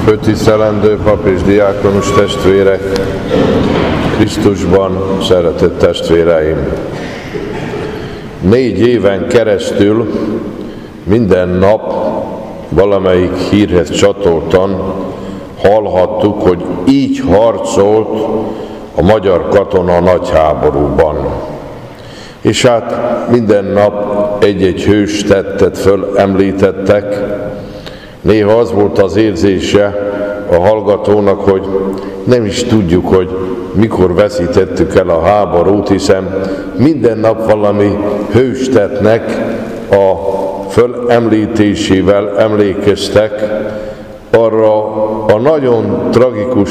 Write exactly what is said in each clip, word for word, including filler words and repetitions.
Főtisztelendő pap és diákonus testvérek, Krisztusban szeretett testvéreim! Négy éven keresztül minden nap valamelyik hírhez csatoltan hallhattuk, hogy így harcolt a magyar katona nagy háborúban. És hát minden nap egy-egy hős tettet fölemlítettek. Néha az volt az érzése a hallgatónak, hogy nem is tudjuk, hogy mikor veszítettük el a háborút, hiszen minden nap valami hőstettnek a fölemlítésével emlékeztek arra a nagyon tragikus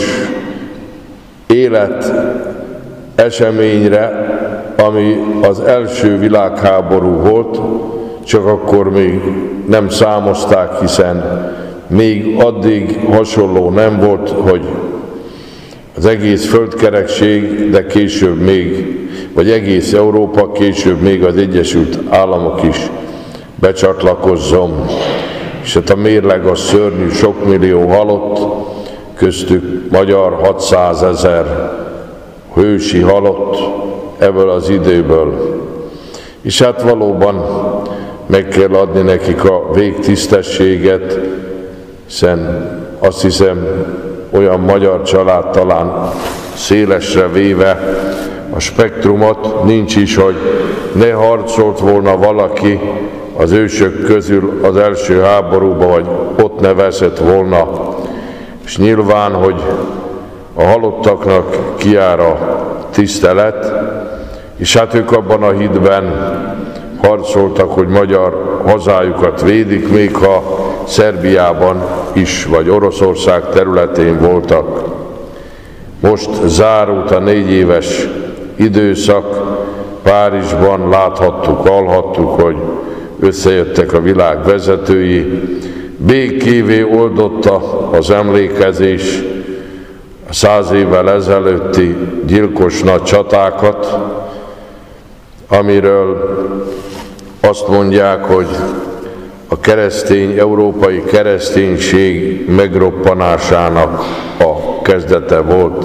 élet eseményre, ami az első világháború volt, csak akkor még nem számozták, hiszen még addig hasonló nem volt, hogy az egész földkerekség, de később még, vagy egész Európa, később még az Egyesült Államok is becsatlakozzon. És hát a mérleg az szörnyű, sok millió halott, köztük magyar hatszázezer hősi halott ebből az időből. És hát valóban meg kell adni nekik a végtisztességet, hiszen azt hiszem, olyan magyar család talán szélesre véve a spektrumot nincs is, hogy ne harcolt volna valaki az ősök közül az első háborúba, vagy ott ne veszett volna. És nyilván, hogy a halottaknak kijár a tisztelet, és hát ők abban a hitben harcoltak, hogy magyar hazájukat védik, még ha Szerbiában is, vagy Oroszország területén voltak. Most zárult a négy éves időszak, Párizsban láthattuk, hallhattuk, hogy összejöttek a világ vezetői, békévé oldotta az emlékezés a száz évvel ezelőtti gyilkos nagy csatákat, amiről azt mondják, hogy a keresztény, európai kereszténység megroppanásának a kezdete volt,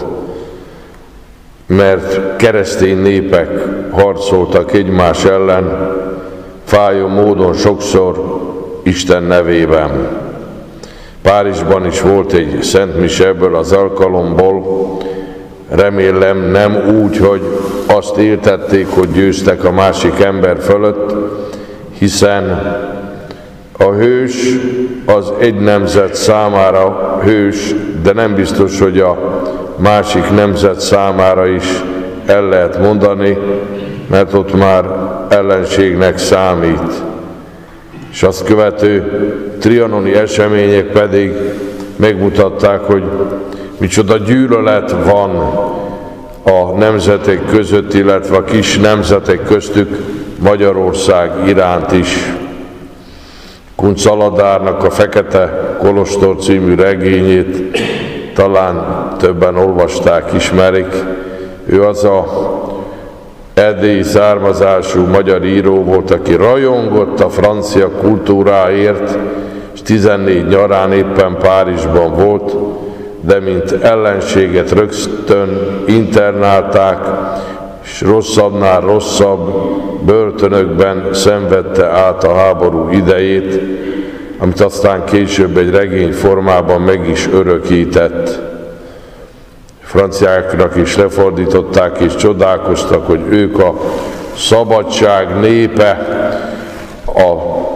mert keresztény népek harcoltak egymás ellen, fájó módon sokszor Isten nevében. Párizsban is volt egy szentmise ebből az alkalomból, remélem nem úgy, hogy azt értették, hogy győztek a másik ember fölött, hiszen a hős az egy nemzet számára hős, de nem biztos, hogy a másik nemzet számára is el lehet mondani, mert ott már ellenségnek számít. És azt követő trianoni események pedig megmutatták, hogy micsoda gyűlölet van a nemzetek között, illetve a kis nemzetek köztük Magyarország iránt is. Kuncz Aladárnak a Fekete Kolostor című regényét talán többen olvasták, ismerik. Ő az a erdélyi származású magyar író volt, aki rajongott a francia kultúráért, és tizennégy nyarán éppen Párizsban volt, de mint ellenséget rögtön internálták, és rosszabbnál rosszabb börtönökben szenvedte át a háború idejét, amit aztán később egy regény formában meg is örökített. Franciáknak is lefordították, és csodálkoztak, hogy ők a szabadság népe, a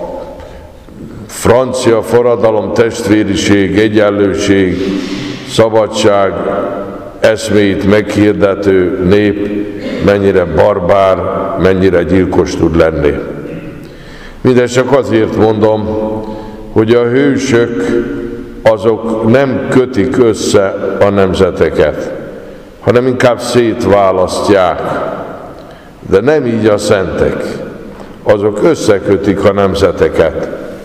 francia forradalom, testvériség, egyenlőség, szabadság eszméit meghirdető nép mennyire barbár, mennyire gyilkos tud lenni. Mindezt csak azért mondom, hogy a hősök azok nem kötik össze a nemzeteket, hanem inkább szétválasztják. De nem így a szentek. Azok összekötik a nemzeteket.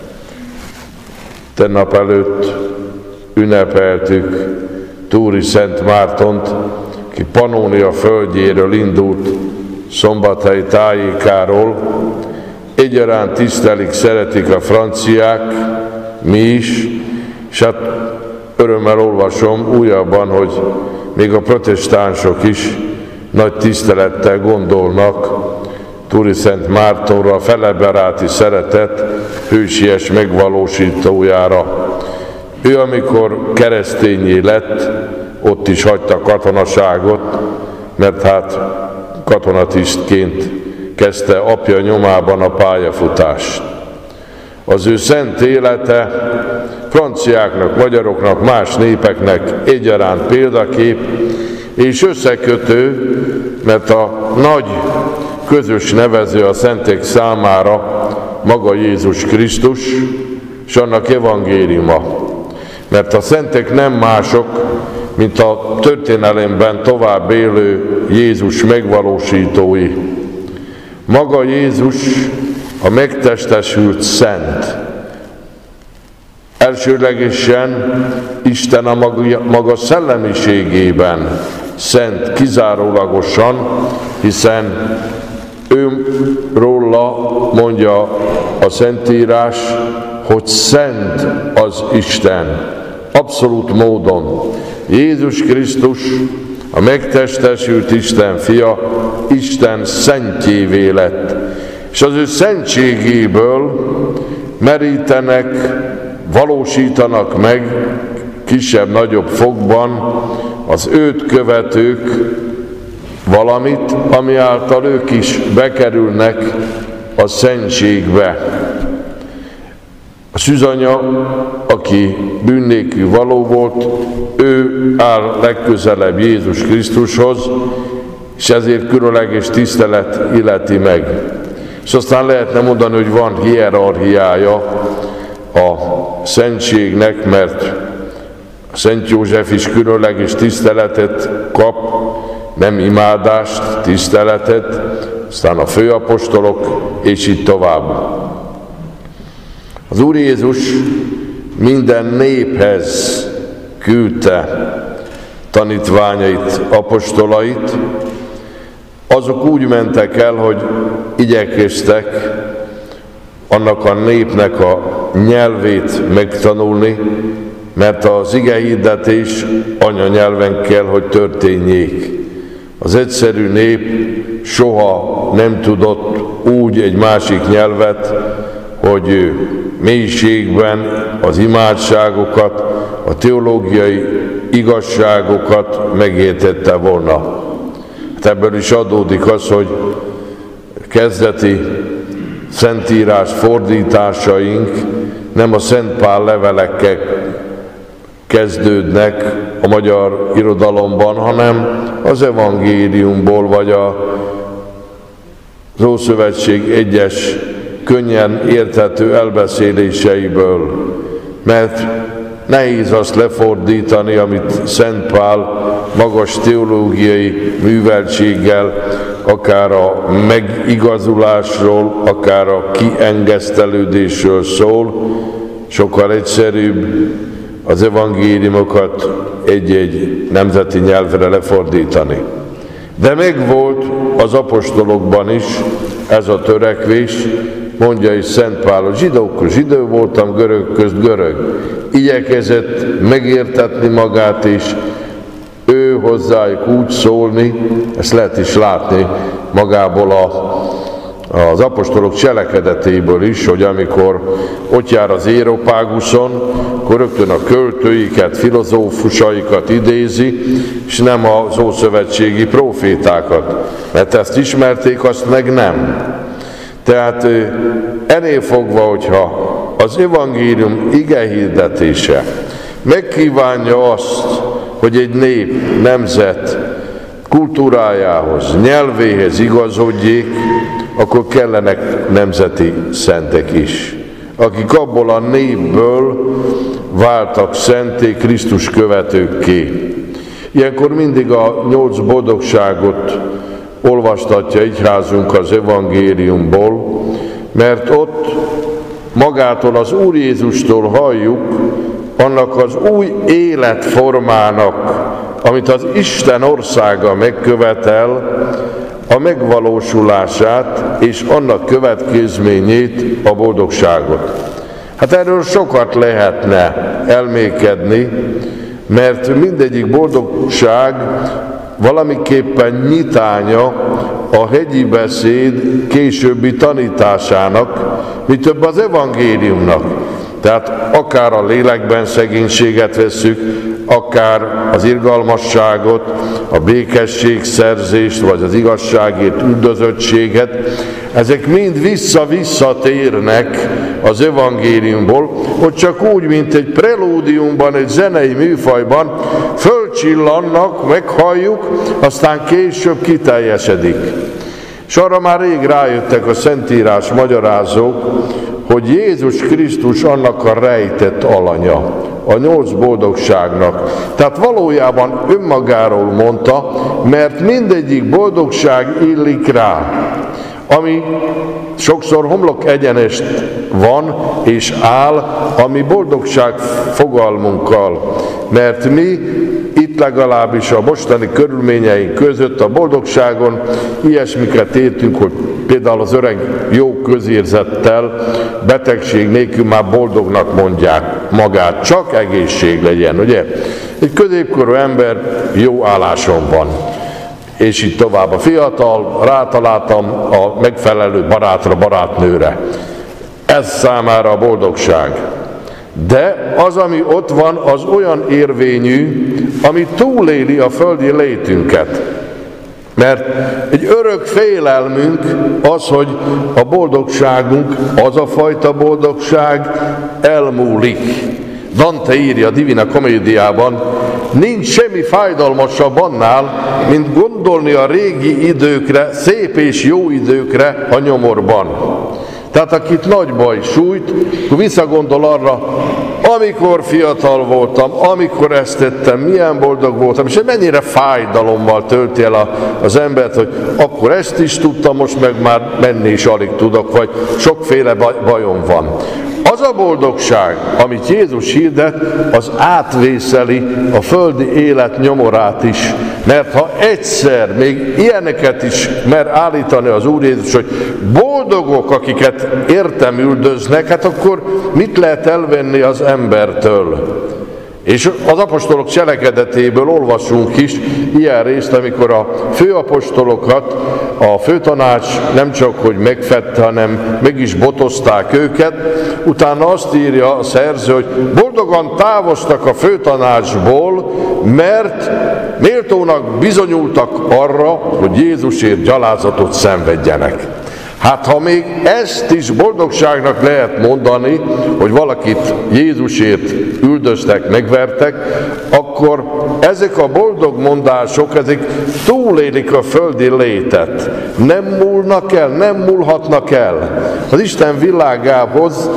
Tegnap előtt ünnepeltük Túri Szent Mártont, ki Pannónia földjéről indult, Szombathely tájékáról. Egyaránt tisztelik, szeretik a franciák, mi is, és hát örömmel olvasom újabban, hogy még a protestánsok is nagy tisztelettel gondolnak Turi Szent Mártonra, a feleberáti szeretet hősies megvalósítójára. Ő, amikor keresztényé lett, ott is hagyta katonaságot, mert hát katonatisztként kezdte apja nyomában a pályafutást. Az ő szent élete franciáknak, magyaroknak, más népeknek egyaránt példakép és összekötő, mert a nagy közös nevező a szentek számára maga Jézus Krisztus és annak evangéliuma. Mert a szentek nem mások, mint a történelemben tovább élő Jézus megvalósítói. Maga Jézus a megtestesült szent. Elsőlegesen Isten a maga, maga szellemiségében szent kizárólagosan, hiszen ő róla mondja a Szentírás, hogy szent az Isten. Abszolút módon. Jézus Krisztus, a megtestesült Isten fia, Isten szentjévé lett. És az ő szentségéből merítenek, valósítanak meg kisebb-nagyobb fokban az őt követők valamit, ami által ők is bekerülnek a szentségbe. A szűzanya, aki bűnnélkül való volt, ő áll legközelebb Jézus Krisztushoz, és ezért különleges tisztelet illeti meg. És aztán lehetne mondani, hogy van hierarchiája a szentségnek, mert Szent József is különleges tiszteletet kap, nem imádást, tiszteletet, aztán a főapostolok, és így tovább. Az Úr Jézus minden néphez küldte tanítványait, apostolait, azok úgy mentek el, hogy igyekeztek annak a népnek a nyelvét megtanulni, mert az igehirdetés anyanyelven kell, hogy történjék. Az egyszerű nép soha nem tudott úgy egy másik nyelvet, hogy mélységben az imádságokat, a teológiai igazságokat megértette volna. Hát ebből is adódik az, hogy kezdeti szentírás fordításaink nem a Szent Pál levelekkel kezdődnek a magyar irodalomban, hanem az evangéliumból, vagy a az Ószövetség egyes könnyen érthető elbeszéléseiből, mert nehéz azt lefordítani, amit Szent Pál magas teológiai műveltséggel, akár a megigazulásról, akár a kiengesztelődésről szól, sokkal egyszerűbb az evangéliumokat egy-egy nemzeti nyelvre lefordítani. De megvolt az apostolokban is ez a törekvés, mondja is Szent Pál, a zsidók zsidó voltam, görög közt görög. Igyekezett megértetni magát is, ő hozzájuk úgy szólni, ezt lehet is látni magából a, az apostolok cselekedetéből is, hogy amikor ott jár az Éropáguszon, akkor rögtön a költőiket, filozófusaikat idézi, és nem az ószövetségi profétákat, mert ezt ismerték, azt meg nem. Tehát ennél fogva, hogyha az evangélium igehirdetése megkívánja azt, hogy egy nép, nemzet kultúrájához, nyelvéhez igazodjék, akkor kellenek nemzeti szentek is, akik abból a népből váltak szenté, Krisztus követőkké. Ilyenkor mindig a nyolc boldogságot olvastatja egyházunk az evangéliumból, mert ott magától az Úr Jézustól halljuk annak az új életformának, amit az Isten országa megkövetel, a megvalósulását és annak következményét, a boldogságot. Hát erről sokat lehetne elmékedni, mert mindegyik boldogság valamiképpen nyitánya a hegyi beszéd későbbi tanításának, mi több az evangéliumnak. Tehát akár a lélekben szegénységet vesszük, akár az irgalmasságot, a békességszerzést, vagy az igazságért üldözöttséget, ezek mind vissza-visszatérnek az evangéliumból, hogy csak úgy, mint egy prelúdiumban, egy zenei műfajban fölcsillannak, meghalljuk, aztán később kiteljesedik. És arra már rég rájöttek a Szentírás magyarázók, hogy Jézus Krisztus annak a rejtett alanya, a nyolc boldogságnak. Tehát valójában önmagáról mondta, mert mindegyik boldogság illik rá, ami sokszor homlok egyenest van és áll a mi boldogság fogalmunkkal, mert mi itt legalábbis a mostani körülményeink között a boldogságon ilyesmiket értünk, hogy például az öreg jó közérzettel, betegség nélkül már boldognak mondják magát, csak egészség legyen, ugye? Egy középkorú ember jó álláson van, és így tovább. A fiatal, rátaláltam a megfelelő barátra, barátnőre. Ez számára a boldogság. De az, ami ott van, az olyan érvényű, ami túléli a földi létünket. Mert egy örök félelmünk az, hogy a boldogságunk, az a fajta boldogság elmúlik. Dante írja a Divina Comédiában, nincs semmi fájdalmasabb annál, mint gondolni a régi időkre, szép és jó időkre a nyomorban. Tehát akit nagy baj sújt, akkor visszagondol arra, amikor fiatal voltam, amikor ezt tettem, milyen boldog voltam, és mennyire fájdalommal tölti el az embert, hogy akkor ezt is tudtam, most meg már menni is alig tudok, vagy sokféle bajom van. Az a boldogság, amit Jézus hirdet, az átvészeli a földi élet nyomorát is. Mert ha egyszer még ilyeneket is mer állítani az Úr Jézus, hogy boldogok, akiket értem üldöznek, hát akkor mit lehet elvenni az embertől? És az apostolok cselekedetéből olvasunk is ilyen részt, amikor a főapostolokat a főtanács nem csak hogy megfedte, hanem meg is botozták őket. Utána azt írja a szerző, hogy boldogan távoztak a főtanácsból, mert méltónak bizonyultak arra, hogy Jézusért gyalázatot szenvedjenek. Hát ha még ezt is boldogságnak lehet mondani, hogy valakit Jézusért üldöztek, megvertek, akkor ezek a boldog mondások, ezek túlélik a földi létet. Nem múlnak el, nem múlhatnak el. Az Isten világához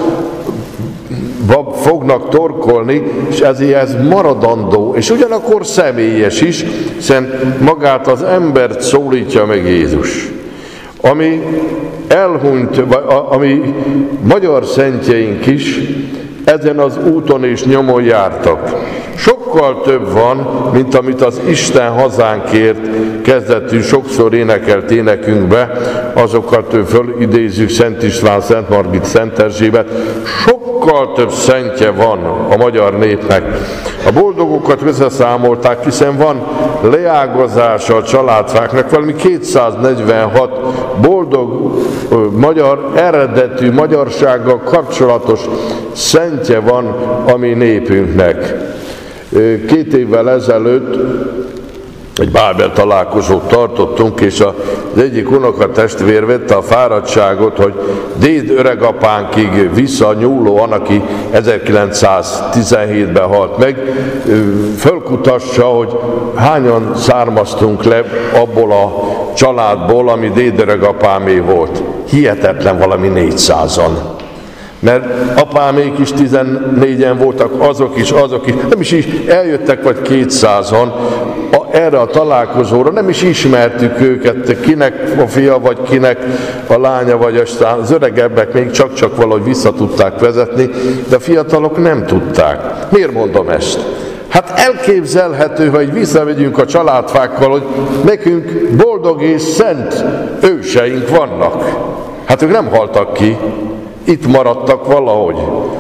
fognak torkolni, és ezért ez maradandó, és ugyanakkor személyes is, hiszen magát az embert szólítja meg Jézus. Ami elhunyt, ami magyar szentjeink is ezen az úton és nyomon jártak. Sokkal több van, mint amit az Isten hazánkért kezdetű sokszor énekelt énekünkbe, azokat fölidézzük Szent István, Szent Margit, Szent Erzsébet. Sokkal több szentje van a magyar népnek. A boldogokat összeszámolták, hiszen van leágazása a családfáknak, valami kétszáznegyvenhat boldog magyar eredetű magyarsággal kapcsolatos szentje van a mi népünknek. Két évvel ezelőtt egy bábel találkozót tartottunk, és az egyik unokatestvér vette a fáradtságot, hogy déd öregapánkig visszanyúlóan, aki ezerkilencszáztizenhétben halt meg, fölkutassa, hogy hányan származtunk le abból a családból, ami déd öregapámé volt. Hihetetlen, valami négyszázan. Mert apámék is tizennégyen voltak, azok is, azok is, nem is, is eljöttek vagy kétszázan erre a találkozóra, nem is ismertük őket, kinek a fia, vagy kinek a lánya, vagy aztán az öregebbek még csak-csak valahogy vissza tudták vezetni, de a fiatalok nem tudták. Miért mondom ezt? Hát elképzelhető, hogy visszamegyünk a családfákkal, hogy nekünk boldog és szent őseink vannak. Hát ők nem haltak ki, itt maradtak valahogy.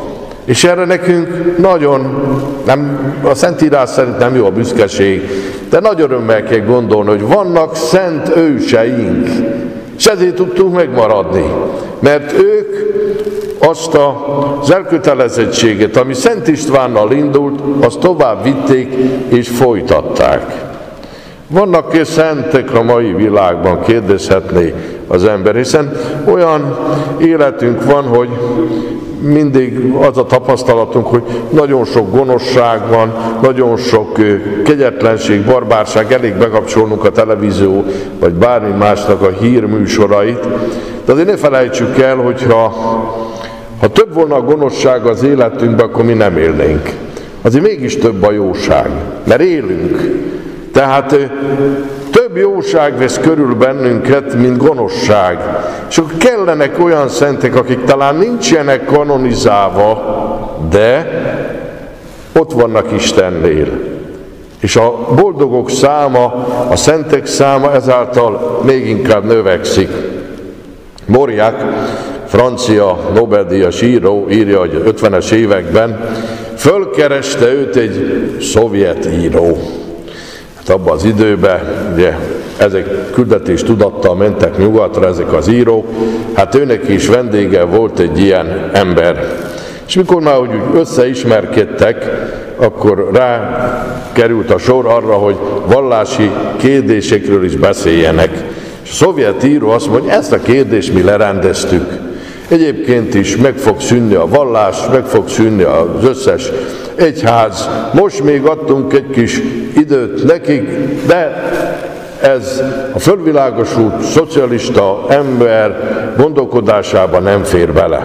És erre nekünk nagyon, nem, a Szentírás szerint nem jó a büszkeség, de nagy örömmel kell gondolni, hogy vannak szent őseink, és ezért tudtunk megmaradni, mert ők azt az elkötelezettséget, ami Szent Istvánnal indult, azt tovább vitték és folytatták. Vannak-e szentek a mai világban, kérdezhetné az ember, hiszen olyan életünk van, hogy mindig az a tapasztalatunk, hogy nagyon sok gonoszság van, nagyon sok kegyetlenség, barbárság, elég bekapcsolnunk a televízió, vagy bármi másnak a hírműsorait. De azért ne felejtsük el, hogyha ha több volna a gonoszság az életünkben, akkor mi nem élnénk. Azért mégis több a jóság, mert élünk. Tehát több jóság vesz körül bennünket, mint gonoszság. És akkor kellenek olyan szentek, akik talán nincsenek kanonizálva, de ott vannak Istennél. És a boldogok száma, a szentek száma ezáltal még inkább növekszik. Mauriac, francia Nobel-díjas író, írja, hogy ötvenes években fölkereste őt egy szovjet író. Abban az időben, ugye, ezek küldetés tudattal mentek nyugatra, ezek az írók, hát őnek is vendége volt egy ilyen ember. És mikor már úgy összeismerkedtek, akkor rá került a sor arra, hogy vallási kérdésekről is beszéljenek. És a szovjet író azt mondja, ezt a kérdést mi lerendeztük. Egyébként is meg fog szűnni a vallás, meg fog szűnni az összes egyház. Most még adtunk egy kis időt nekik, de ez a fölvilágosult szocialista ember gondolkodásába nem fér bele.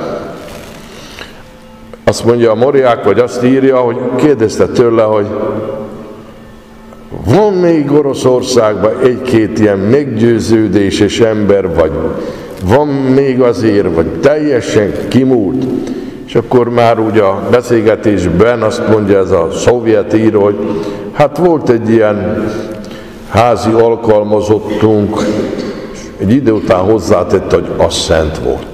Azt mondja a Mauriac, vagy azt írja, hogy kérdezte tőle, hogy van még Oroszországban egy-két ilyen meggyőződéses ember, vagy van még azért, vagy teljesen kimúlt. És akkor már úgy a beszélgetésben azt mondja ez a szovjet író, hogy hát volt egy ilyen házi alkalmazottunk, és egy idő után hozzátette, hogy az szent volt.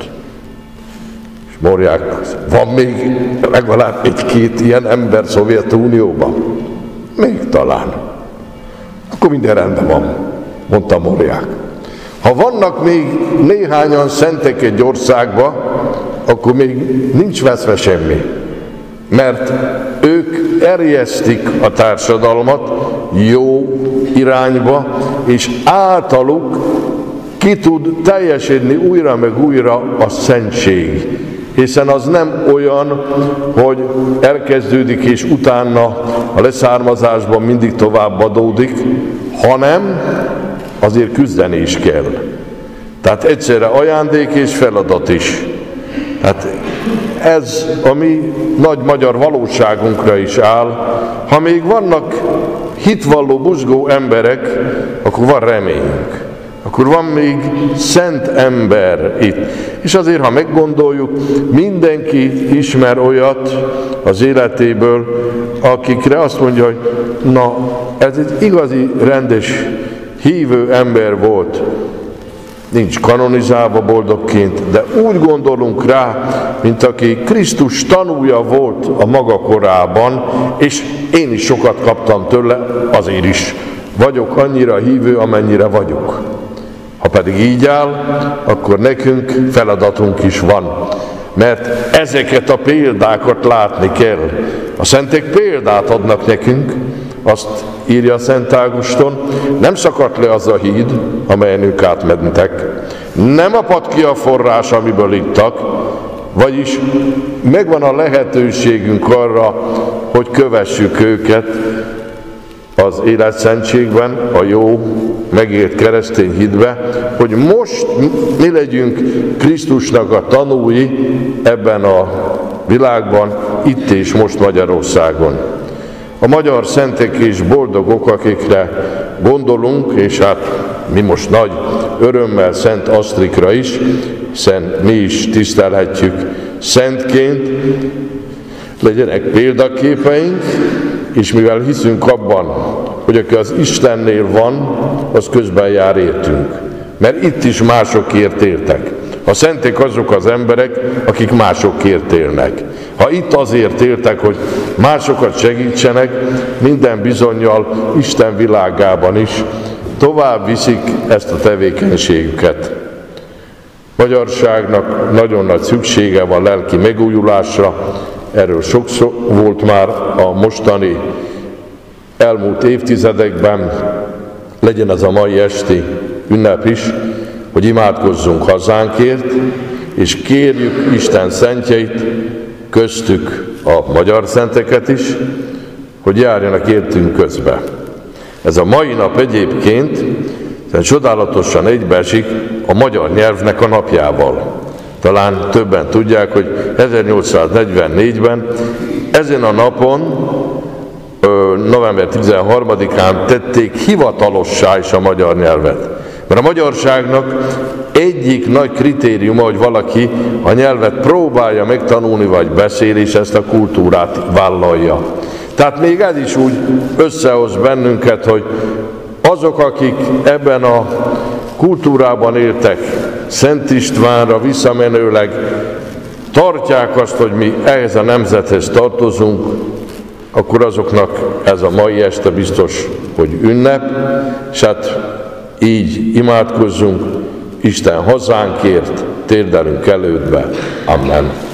És Mauriac, van még legalább egy-két ilyen ember Szovjetunióban? Még talán. Akkor minden rendben van, mondta Mauriac. Ha vannak még néhányan szentek egy országban, akkor még nincs veszve semmi. Mert ők erjesztik a társadalmat jó irányba, és általuk ki tud teljesedni újra meg újra a szentség. Hiszen az nem olyan, hogy elkezdődik és utána a leszármazásban mindig tovább adódik, hanem azért küzdeni is kell. Tehát egyszerre ajándék és feladat is. Tehát ez a mi nagy magyar valóságunkra is áll. Ha még vannak hitvalló, buzgó emberek, akkor van reményünk. Akkor van még szent ember itt. És azért, ha meggondoljuk, mindenki ismer olyat az életéből, akikre azt mondja, hogy na, ez egy igazi, rendes, hívő ember volt. Nincs kanonizálva boldogként, de úgy gondolunk rá, mint aki Krisztus tanúja volt a maga korában, és én is sokat kaptam tőle, azért is vagyok annyira hívő, amennyire vagyok. Ha pedig így áll, akkor nekünk feladatunk is van, mert ezeket a példákat látni kell. A szentek példát adnak nekünk, azt írja Szent Ágoston, nem szakadt le az a híd, amelyen ők átmentek, nem apadt ki a forrás, amiből ittak, vagyis megvan a lehetőségünk arra, hogy kövessük őket az életszentségben, a jó, megélt keresztény hitbe, hogy most mi legyünk Krisztusnak a tanúi ebben a világban, itt és most Magyarországon. A magyar szentek és boldogok, akikre gondolunk, és hát mi most nagy örömmel Szent Asztrikra is, hiszen mi is tisztelhetjük szentként, legyenek példaképeink, és mivel hiszünk abban, hogy aki az Istennél van, az közben jár értünk. Mert itt is másokért éltek. A szentek azok az emberek, akik másokért élnek. Ha itt azért éltek, hogy másokat segítsenek, minden bizonnyal Isten világában is tovább viszik ezt a tevékenységüket. Magyarságnak nagyon nagy szüksége van lelki megújulásra, erről sokszor volt már a mostani elmúlt évtizedekben, legyen ez a mai esti ünnep is, hogy imádkozzunk hazánkért, és kérjük Isten szentjeit, köztük a magyar szenteket is, hogy járjanak értünk közbe. Ez a mai nap egyébként csodálatosan egybeesik a magyar nyelvnek a napjával. Talán többen tudják, hogy ezernyolcszáznegyvennégyben ezen a napon, november tizenharmadikán tették hivatalossá is a magyar nyelvet. Mert a magyarságnak egyik nagy kritériuma, hogy valaki a nyelvet próbálja megtanulni, vagy beszél, és ezt a kultúrát vállalja. Tehát még ez is úgy összehoz bennünket, hogy azok, akik ebben a kultúrában éltek, Szent Istvánra visszamenőleg tartják azt, hogy mi ehhez a nemzethez tartozunk, akkor azoknak ez a mai este biztos, hogy ünnep, és hát így imádkozzunk Isten hazánkért, térdelünk elődbe. Amen.